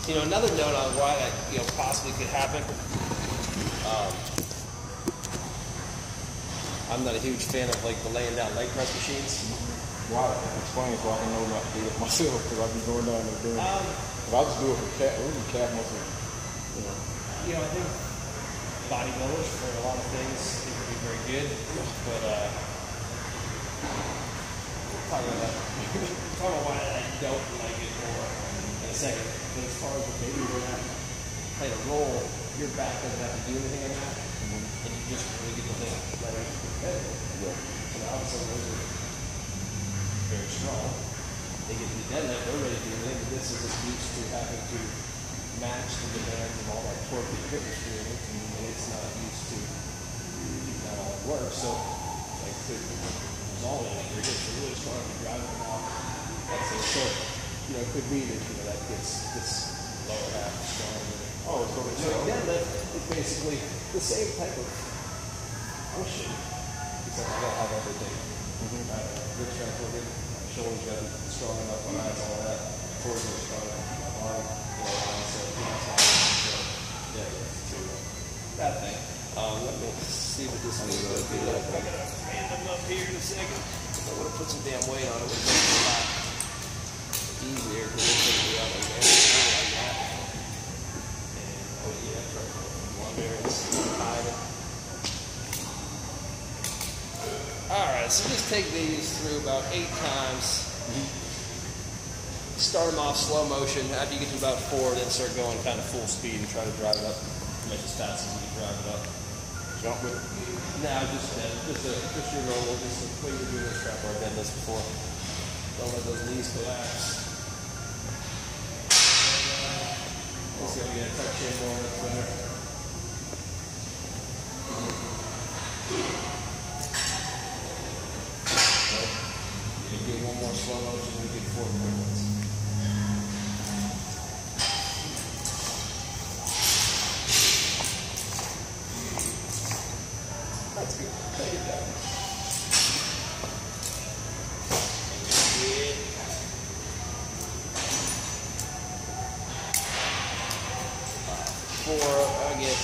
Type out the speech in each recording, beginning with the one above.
You know, another note on why that possibly could happen. I'm not a huge fan of like the laying down leg press machines. Why? Explain so I can know not to do it myself because I've been going down there doing it. If I just do it for calf muscle, I think bodybuilders for a lot of things it can be very good, but we'll talk about why I don't like it more in a second. But as far as maybe we're not playing a role, your back doesn't have to do anything in that, and you just really get the thing right into the bed. And obviously those are very strong. They get to the deadlift, they're ready to do anything, but this is just used to having to match the demands of all that torque that your hip is doing, and it's not used to keep that all at work. So, like, to resolve it, your hips are really strong, you're driving them out. That's it. So, it could be that, that gets this lower half stronger. Oh, so the deadlift is basically the same type of function, except I don't have everything. Good strength, my shoulders got to be strong enough, my eyes, all that. Core is strong enough, my body, so that thing. Let me see what this is going to be like. I gotta stand them up here in a second. If I would have put some damn weight on it, it would have been a lot easier because it's going to be out like that. Alright, so just take these through about 8 times. Start them off slow motion. After you get to about 4, then start going kind of full speed and try to drive it up as much as fast as you can drive it up. Jump with it? No, just your normal, just the way you're doing this trap bar deadlifts before. Don't let those knees collapse. Let's see if we get a touch in more up there. Do one more slow motion and we get 4 quick ones. That's good. Take it down. Four, I get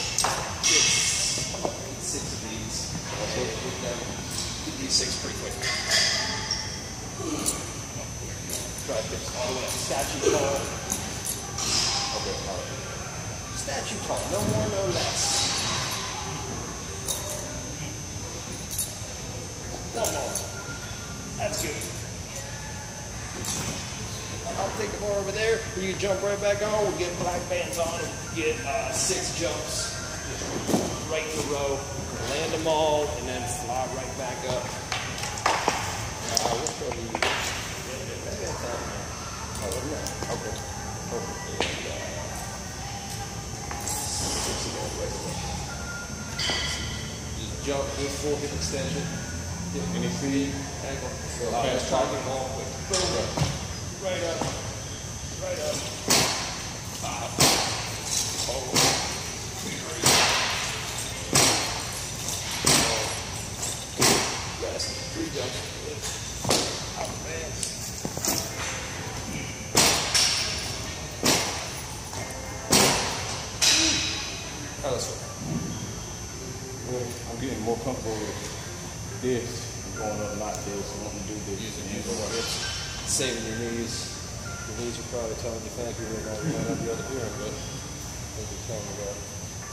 6 of these. Get these 6 pretty quick. Try this. Statue tall. Okay, all right. Statue tall. No more, no less. One more. That's good. I'll take the bar over there. You can jump right back on. We'll get black bands on and get 6 jumps right in a row. Land them all and then fly right back up. We'll show you. Okay. Perfect. Just jump with full hip extension. Any speed? Ankle. Fast target ball quick. Boom. Right up. Right up. 5. 4. 3. Rest. 3 jumps. Out of bands. How this one? Well, I'm getting more comfortable with this, going up not this, and wanting to do this. Using more hips. Saving your knees. Your knees are probably telling you thank you. They're not going to be able to hear them, but they're telling you that.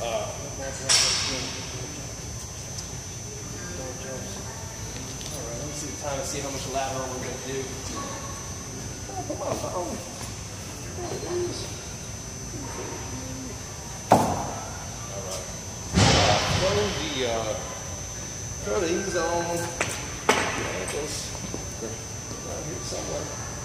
Alright, let me see the time and see how much lateral we're going to do. Oh, come on, phone. There it is. Alright. Throw these on. Ankles. Right here somewhere.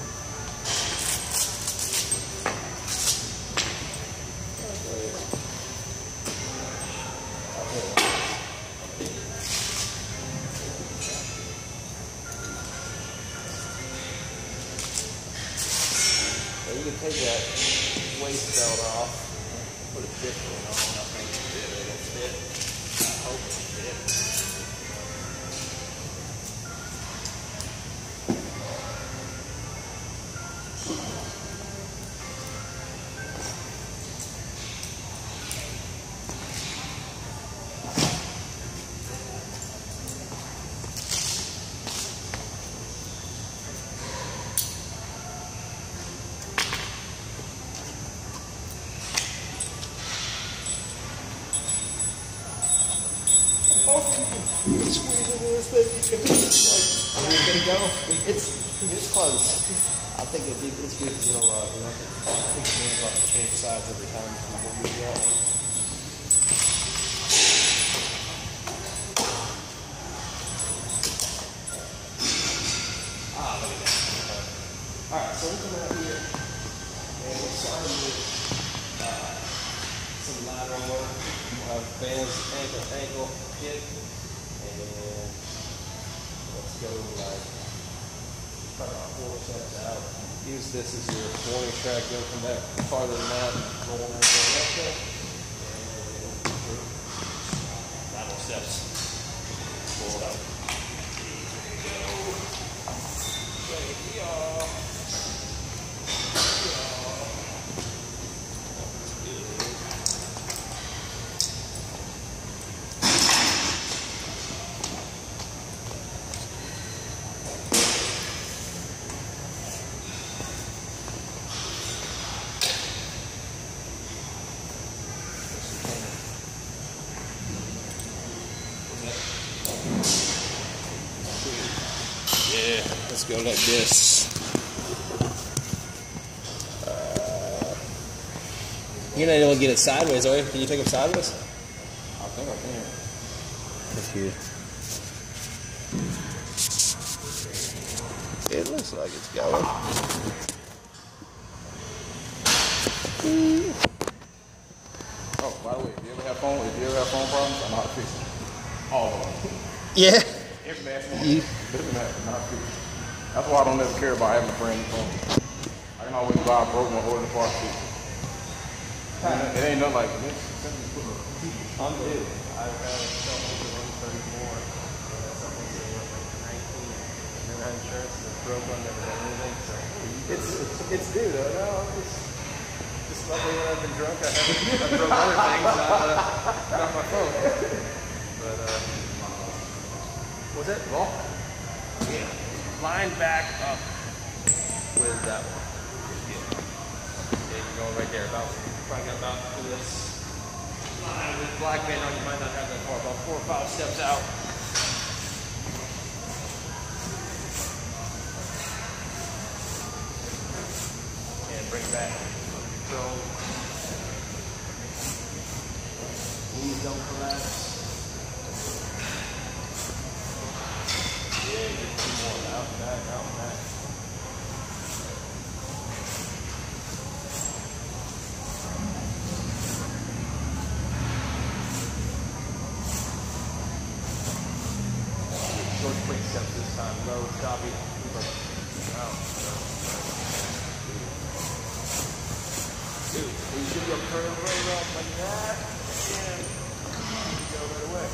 You can take that waist belt off, put a different one on. I think it'll fit. I hope it'll fit. this thing, if it's like gonna go, it's close. I think it's good because it'll have to change sides every time we move that one. Look at that. Alright, so we're coming out here and we're starting with some lateral work. We'll have bands, ankle, hip, and let's go like about 4 steps out. Use this as your warning track. Don't come back farther than that. Roll over that way. And lateral steps. Pull it out. Yeah, let's go like this. You're not able to get it sideways, are you? Can you take it sideways? I think I can. That's good. It looks like it's going. Oh, by the way, if you ever have phone problems, I know how to fix it. All of them. Yeah. Every last one. Doesn't matter. I know how to fix it. That's why I don't ever care about having a brand new phone. I can always buy a broken one, order the part, fix it. It ain't nothing like this. I'm new. I've got a cell phone 134. Something like 19. Never had insurance. It's broke one. Never done anything. So it's due though. No, just luckily when I've been drunk, I broke other things, not my phone. But was it? Well, yeah. Line back up with that one. Yeah, you're going right there. Probably got about this line with black band on. You might not have that far, about 4 or 5 steps out. And bring it back. Control. Knees don't collapse. Yeah, get 2 more. Out and back, out and back. Short, quick steps this time. Low, choppy. Dude, you should go curve right up like that. And you go right away.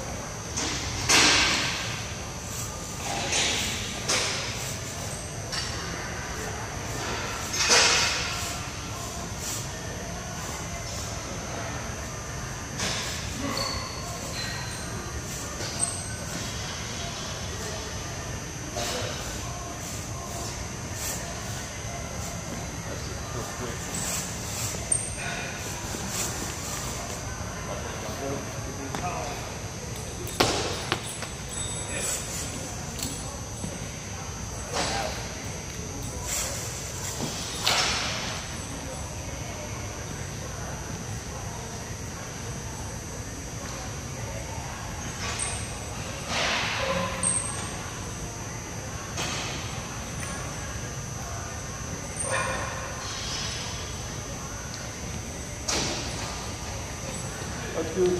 That's good.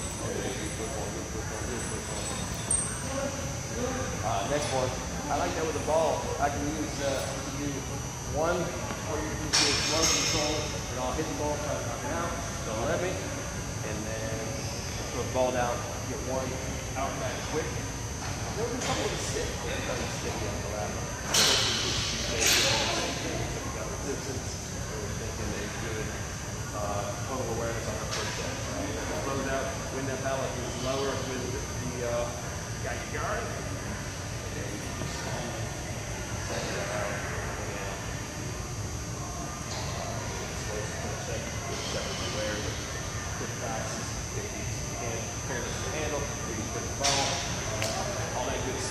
Next one. I like that with the ball. I can use do one where you can do slow control, and I'll hit the ball, try to knock it out. Don't let me. And then put the ball down, get one out back quick. There was a couple of sticks. Yeah, it doesn't stick on the lap. Resistance. Thinking a good total awareness on the first step. Close out, when that pallet is lower with the got your guard. And then you just set it out and slow check, good step aware, quick passes, if you can pair this with the handle, or you put the ball, all that good stuff.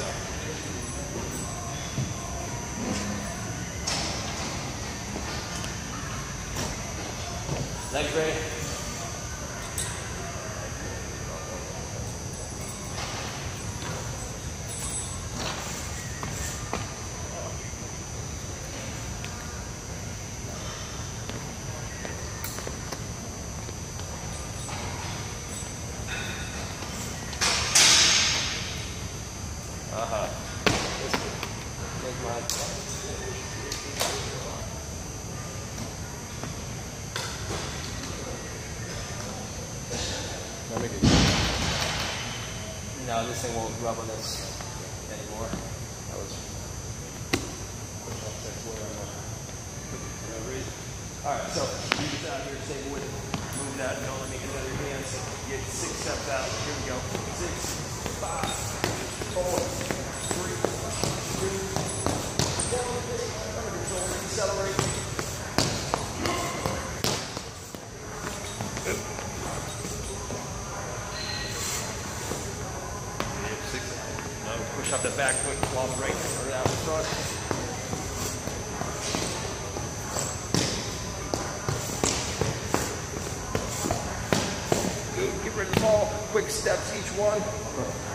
Legs ready. No, this thing won't rub on this anymore. That was alright, so you get out here, same width, move that, don't let me get other hands. Get 6 steps out. Here we go. 6, 5, 4, 3, 2, 1. Under control, accelerate. Push up the back foot while the right foot out in front. Good. Get rid of the ball. Quick steps each one.